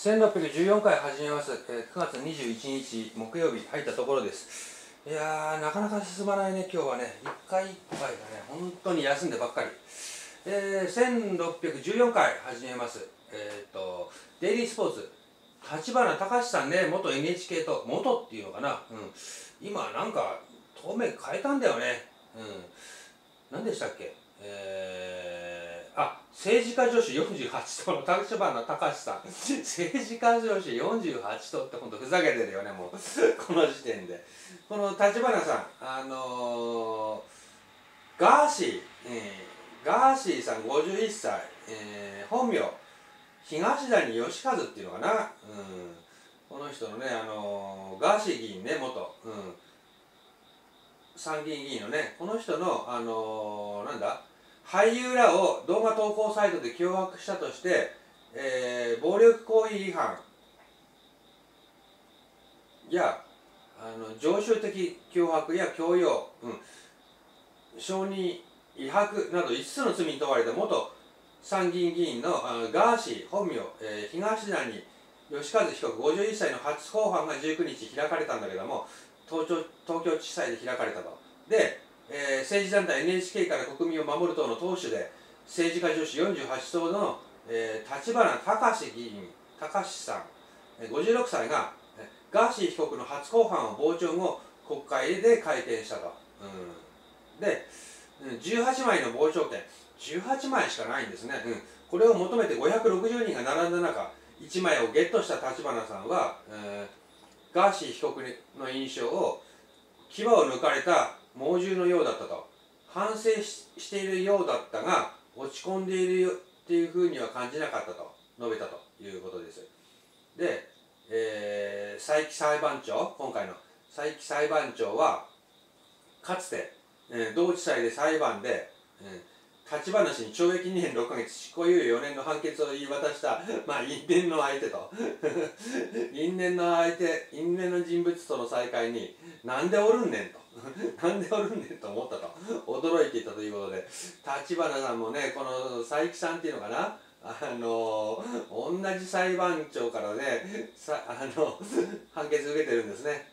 1614回始めます。9月21日木曜日入ったところです。いやー、なかなか進まないね、今日はね。一回一回がね、本当に休んでばっかり。1614回始めます。デイリースポーツ。立花隆さんね、元 NHK と、元っていうのかな。今なんか、当面変えたんだよね。何でしたっけ。政治家女子48頭の立花隆さん政治家女子48頭ってほんとふざけてるよね、もうこの時点で。この立花さんガーシーさん51歳、本名東谷義和っていうのかな、この人のね、ガーシー議員ね、元、参議院議員のね、この人のなんだ俳優らを動画投稿サイトで脅迫したとして、暴力行為違反や常習的脅迫や強要、証人威迫など5つの罪に問われた元参議院議員のガーシー本名、東谷義和被告51歳の初公判が19日開かれたんだけども、東京地裁で開かれたと。で政治団体 NHK から国民を守る党の党首で政治家女子48党の、立花隆議員さん56歳がガーシー被告の初公判を傍聴後国会で会見したと。で18枚の傍聴券18枚しかないんですね。これを求めて560人が並んだ中1枚をゲットした立花さんは、ガーシー被告の印象を牙を抜かれた猛獣のようだったと、反省しているようだったが落ち込んでいるっていうふうには感じなかったと述べたということです。で、佐伯裁判長、今回の佐伯裁判長はかつて、同地裁で裁判で、立花氏に懲役2年6ヶ月執行猶予4年の判決を言い渡した因縁の相手と因縁の人物との再会になんでおるんねんとなんでおるんねんと思ったと驚いていたということで、立花さんもね、この佐伯さんっていうのかな、同じ裁判長からね判決受けてるんですね。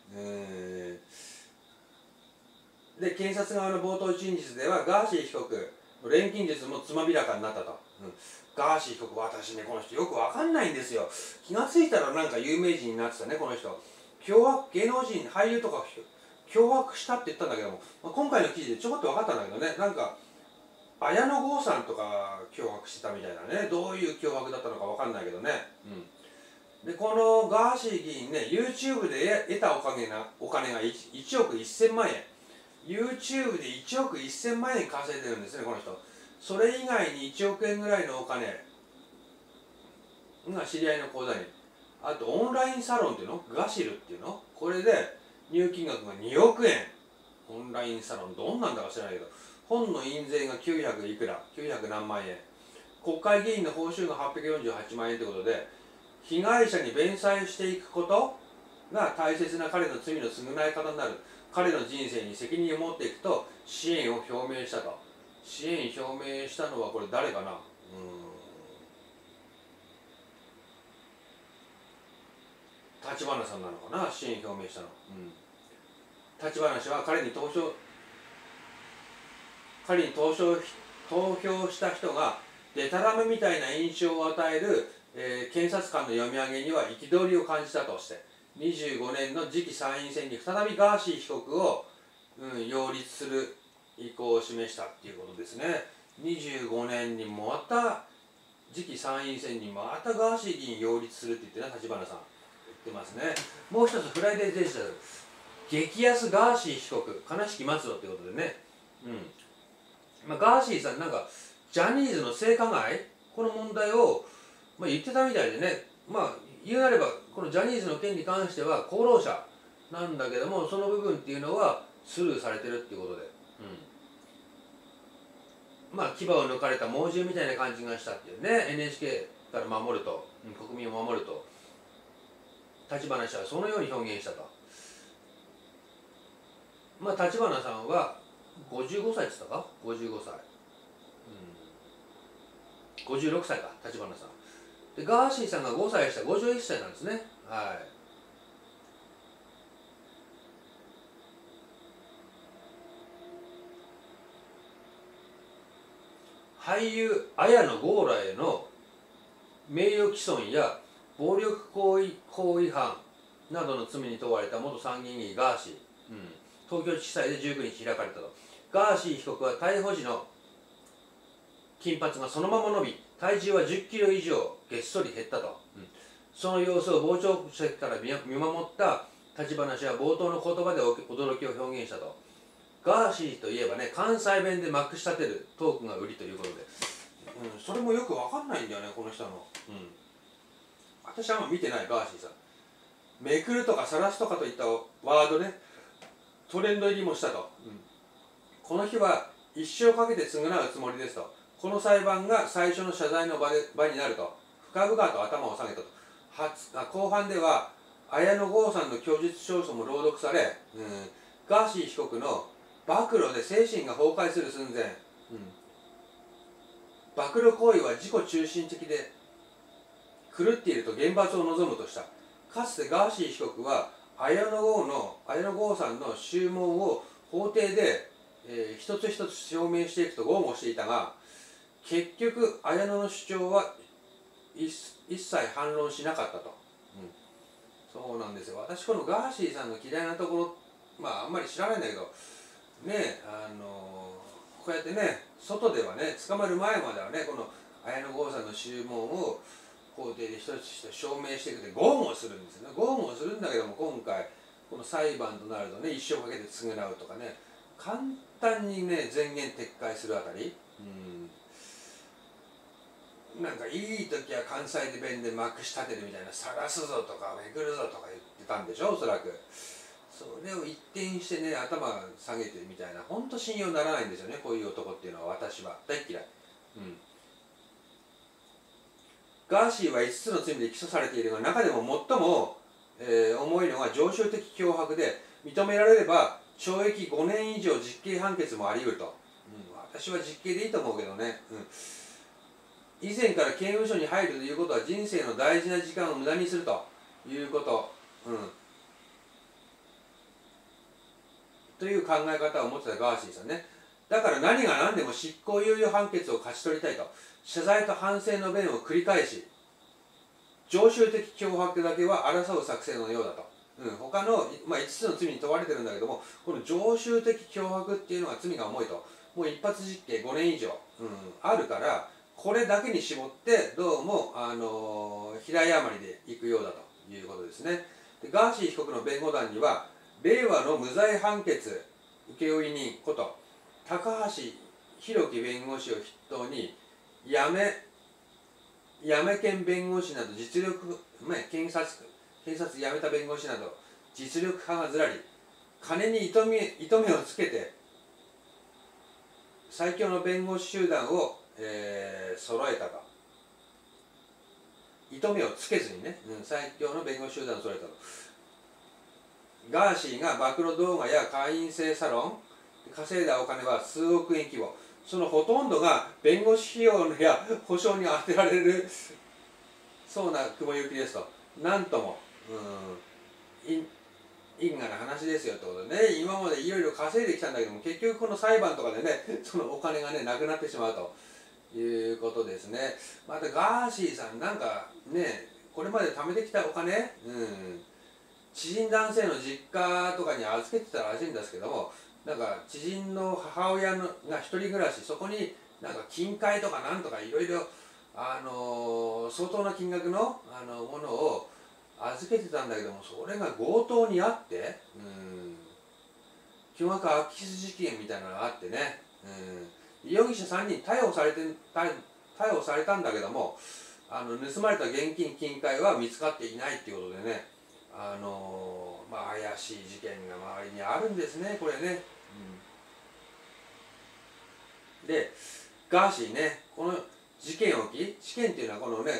で検察側の冒頭陳述ではガーシー被告の錬金術もつまびらかになったと。ガーシー被告、私ね、この人よくわかんないんですよ。気がついたらなんか有名人になってたね、この人。芸能人、俳優とか脅迫したって言ったんだけども、今回の記事でちょこっと分かったんだけどね、なんか綾野剛さんとか脅迫してたみたいなね。どういう脅迫だったのか分かんないけどね。でこのガーシー議員ね、 YouTube で得たお金が1億1000万円、 YouTube で1億1000万円稼いでるんですね、この人。それ以外に1億円ぐらいのお金が知り合いの口座に、あとオンラインサロンっていうの、ガシルっていうの、これで入金額が2億円。オンラインサロンどんなんだか知らないけど、本の印税が900いくら、900何万円、国会議員の報酬が848万円ということで、被害者に弁済していくことが大切な彼の罪の償い方になる。彼の人生に責任を持っていくと支援を表明したと。支援表明したのはこれ誰かな。立花さんなのかな、支援表明したの。立花氏は彼に投票した人がデタラメみたいな印象を与える、検察官の読み上げには憤りを感じたとして、25年の次期参院選に再びガーシー被告を、擁立する意向を示したっていうことですね。25年にまた次期参院選にまたガーシー議員擁立するって言ってね、立花さん言ってますね。もう一つフライデーデジタル、激安ガーシー被告悲しき末路ってことでね、ガーシーさんなんかジャニーズの性加害、この問題を、言ってたみたいでね、言うなればこのジャニーズの件に関しては功労者なんだけども、その部分っていうのはスルーされてるっていうことで、牙を抜かれた猛獣みたいな感じがしたっていうね、 NHK から守ると、国民を守ると立花氏はそのように表現したと。立花さんは55歳って言ったか、55歳、56歳か、立花さん。 でガーシーさんが5歳下51歳なんですね。はい。俳優綾野剛らへの名誉毀損や暴力行為犯などの罪に問われた元参議院議員ガーシー、東京地裁で19日開かれたと。ガーシー被告は逮捕時の金髪がそのまま伸び、体重は10キロ以上げっそり減ったと、その様子を傍聴席から見守った立花氏は冒頭の言葉で驚きを表現したと。ガーシーといえばね、関西弁でまくし立てるトークが売りということで、それもよくわかんないんだよね、この人の。私はあんま見てない、ガーシーさん。めくるとか晒すとかといったワードね、トレンド入りもしたと。この日は一生かけて償うつもりですと。この裁判が最初の謝罪の場になると。深々と頭を下げたと。後半では、綾野剛さんの供述調書も朗読され、ガーシー被告の暴露で精神が崩壊する寸前、暴露行為は自己中心的で狂っていると厳罰を望むとした。かつてガーシー被告は綾野剛さんの宗問を法廷で、一つ一つ証明していくと豪語していたが、結局綾野の主張は一切反論しなかったと、そうなんですよ。私このガーシーさんの嫌いなところ、あんまり知らないんだけどね、こうやってね、外ではね、捕まる前まではね、この綾野剛さんの宗問を法廷で一つ一つ証明していくで豪語するんですよね。豪語するんだけども、今回この裁判となるとね、一生かけて償うとかね、簡単にね、前言撤回するあたり、なんかいい時は関西弁でまくし立てるみたいな、探すぞとかめくるぞとか言ってたんでしょ、おそらく。それを一転してね、頭下げてみたいな、本当信用ならないんですよね、こういう男っていうのは。私は大嫌い。ガーシーは5つの罪で起訴されているが、中でも最も、重いのが常習的脅迫で、認められれば懲役5年以上実刑判決もあり得ると、私は実刑でいいと思うけどね、以前から刑務所に入るということは人生の大事な時間を無駄にするということ、という考え方を持ってたガーシーさんね。だから何が何でも執行猶予判決を勝ち取りたいと謝罪と反省の弁を繰り返し、常習的脅迫だけは争う作戦のようだと、他の、5つの罪に問われてるんだけども、この常習的脅迫っていうのが罪が重いと、もう一発実刑5年以上、あるから、これだけに絞ってどうも、平誤りでいくようだということですね。でガーシー被告の弁護団には、令和の無罪判決請負人こと高橋弘樹弁護士を筆頭にやめ兼弁護士など実力、検察辞めた弁護士など実力派がずらり、金に糸目をつけて最強の弁護士集団を、揃えたと。糸目をつけずにね、最強の弁護士集団を揃えたと。ガーシーが暴露動画や会員制サロン稼いだお金は数億円規模、そのほとんどが弁護士費用や保証に充てられるそうな雲行きですと。なんとも因果な話ですよってことでね、今までいろいろ稼いできたんだけども、結局この裁判とかでね、そのお金がねなくなってしまうということですね。またガーシーさんなんかね、これまで貯めてきたお金、知人男性の実家とかに預けてたらしいんですけども、なんか知人の母親が一人暮らし、そこになんか金塊とかなんとかいろいろ相当な金額の、ものを預けてたんだけども、それが強盗にあって、巨額空き巣事件みたいなのがあってね、容疑者3人逮捕されたんだけども、盗まれた現金金塊は見つかっていないっていうことでね、怪しい事件が周りにあるんですね、これね。で、ガーシーね、この事件っていうのはこのね、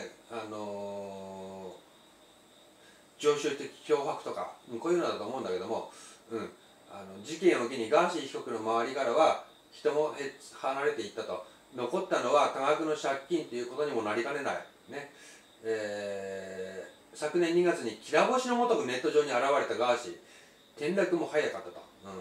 常習的脅迫とか、こういうのだと思うんだけども、事件を機にガーシー被告の周りからは人も離れていったと。残ったのは多額の借金ということにもなりかねない。ね。 昨年2月にきら星のごとくネット上に現れたガーシー、転落も早かったと。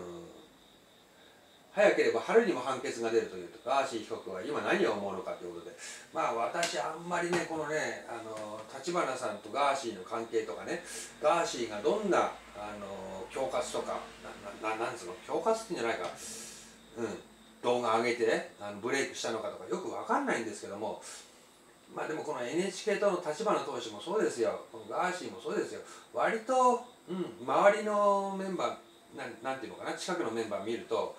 早ければ春にも判決が出るというと、ガーシー被告は今何を思うのかということで、まあ私あんまりね、このね、立花さんとガーシーの関係とかね、ガーシーがどんな恐喝とか、なんつうの、恐喝ってんじゃないか、動画上げてブレイクしたのかとかよくわかんないんですけども、まあでもこの NHK 党の立花党首もそうですよ、このガーシーもそうですよ、割と、周りのメンバー、なんていうのかな、近くのメンバー見ると、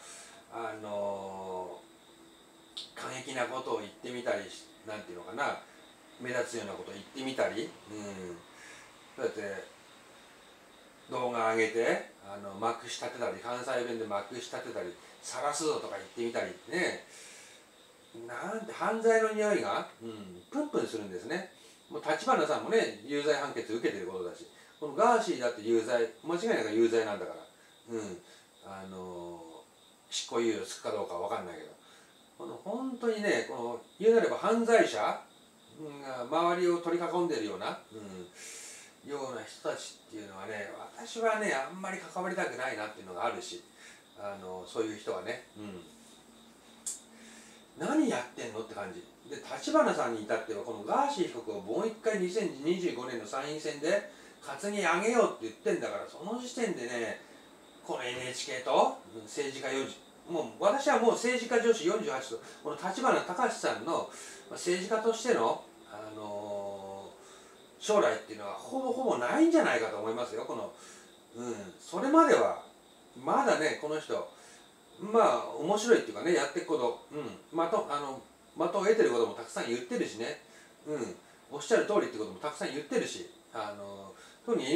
過激なことを言ってみたり、なんていうのかな、目立つようなことを言ってみたり、そうやって動画上げてまくし立てたり、関西弁でまくし立てたり、晒すぞとか言ってみたりね、なんて犯罪の匂いが、プンプンするんですね。もう立花さんもね、有罪判決受けてることだし、このガーシーだって有罪、間違いなく有罪なんだから、執行猶予つくかどうかわかんないけど、この本当にね、この言うなれば犯罪者が周りを取り囲んでるような、ような人たちっていうのはね、私はね、あんまり関わりたくないなっていうのがあるし、そういう人はね、何やってんのって感じで、立花さんに至ってはこのガーシー被告をもう一回2025年の参院選で担ぎ上げようって言ってんだから、その時点でね、この NHK と政治家4時、もう私はもう政治家女子48とこの立花隆さんの政治家としての、将来っていうのはほぼほぼないんじゃないかと思いますよ。この、それまではまだね、この人まあ面白いっていうかね、やっていくこと、的を得てることもたくさん言ってるしね、おっしゃる通りってこともたくさん言ってるし、特に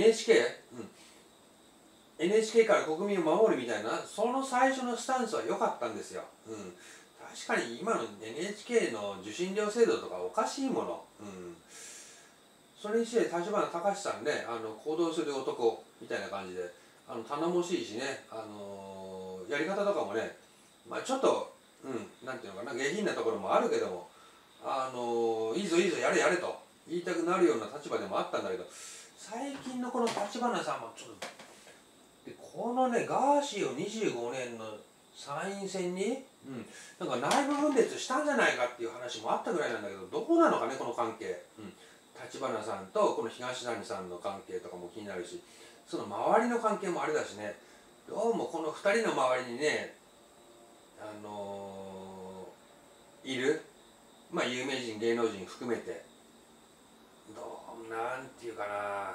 NHK から国民を守るみたいな、その最初のスタンスは良かったんですよ。確かに今の NHK の受信料制度とかおかしいもの。それにして立花隆さんね、行動する男みたいな感じで、頼もしいしね、やり方とかもね、まあちょっと、なんていうのかな、下品なところもあるけども、いいぞいいぞ、やれやれと言いたくなるような立場でもあったんだけど、最近のこの立花さんもちょっと、でこのね、ガーシーを25年の参院選に、なんか内部分裂したんじゃないかっていう話もあったぐらいなんだけど、どうなのかね、この関係。立花さんとこの東谷さんの関係とかも気になるし、その周りの関係もあれだしね、どうもこの2人の周りにね、いる、まあ有名人、芸能人含めて、なんていうかな、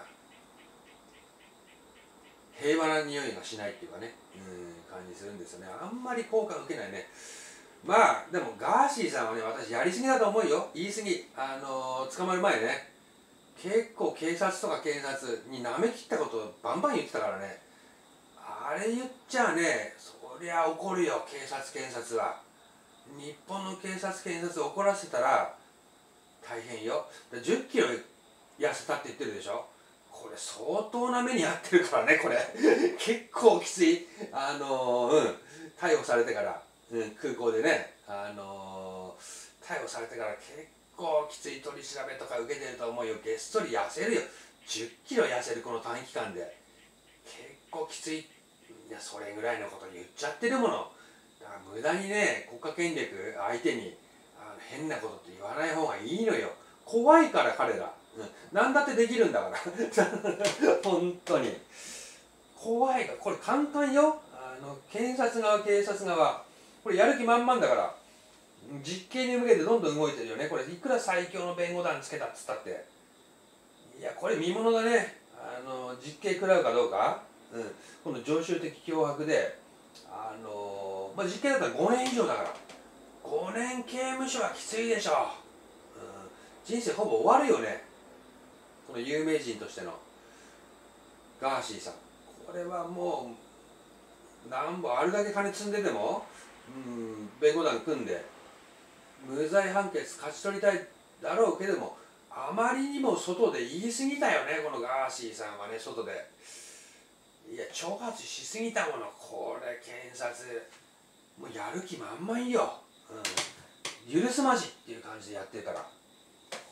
平和な匂いがしないっていうかね、感じするんですよね。あんまり効果受けないね。まあでもガーシーさんはね、私やりすぎだと思うよ。言い過ぎ。捕まる前ね、結構警察とか検察に舐めきったことをバンバン言ってたからね。あれ言っちゃね、そりゃ怒るよ、警察検察は。日本の警察検察を怒らせたら大変よ。10キロ痩せたって言ってるでしょ。これ相当な目に遭ってるからね、これ結構きつい。逮捕されてから、空港でね、逮捕されてから結構きつい取り調べとか受けてると思うよ。げっそり痩せるよ。10キロ痩せるこの短期間で結構きつい。いや、それぐらいのこと言っちゃってるものだから、無駄にね、国家権力相手に変なことって言わない方がいいのよ。怖いから彼ら、何だってできるんだから本当に怖いから。これ簡単よ。検察側警察側、これやる気満々だから、実刑に向けてどんどん動いてるよね。これいくら最強の弁護団つけたっつったって、いやこれ見ものだね。実刑食らうかどうか、この常習的脅迫で、実刑だったら5年以上だから、5年刑務所はきついでしょ。人生ほぼ終わるよね、この有名人としてのガーシーさん。これはもうなんぼあるだけ金積んでても、弁護団組んで無罪判決勝ち取りたいだろうけども、あまりにも外で言い過ぎたよね、このガーシーさんはね。外でいや挑発しすぎたもの。これ検察もうやる気満々よ、許すまじっていう感じでやってるから、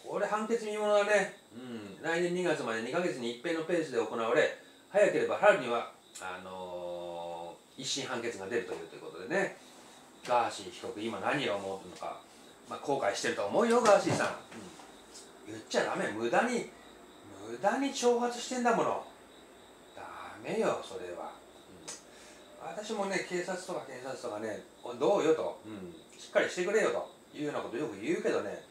これ判決見ものだね。来年2月まで2ヶ月に一遍のペースで行われ、早ければ春には一審判決が出るということでね。ガーシー被告今何を思うのか、後悔してると思うよガーシーさん、言っちゃダメ。無駄に挑発してんだもの。ダメよそれは、私もね警察とか検察とかねどうよと、しっかりしてくれよというようなことよく言うけどね、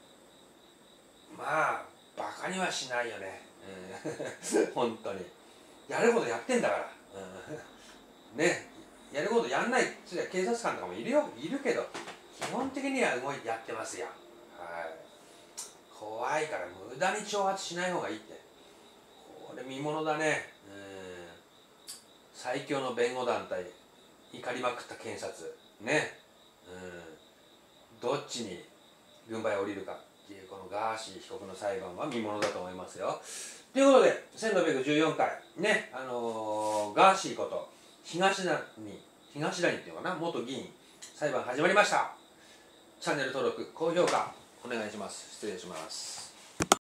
バカにはしないよね、本当にやることやってんだから、ね、やることやんない警察官とかもいるけど基本的にはやってますよ。はい、怖いから無駄に挑発しない方がいいって。これ見ものだね。最強の弁護団体、怒りまくった検察ね、どっちに軍配を降りるかっていうこのガーシー被告の裁判は見ものだと思いますよ。ということで1614回ね、ガーシーこと東谷っていうのかな、元議員裁判始まりました。チャンネル登録高評価お願いします。失礼します。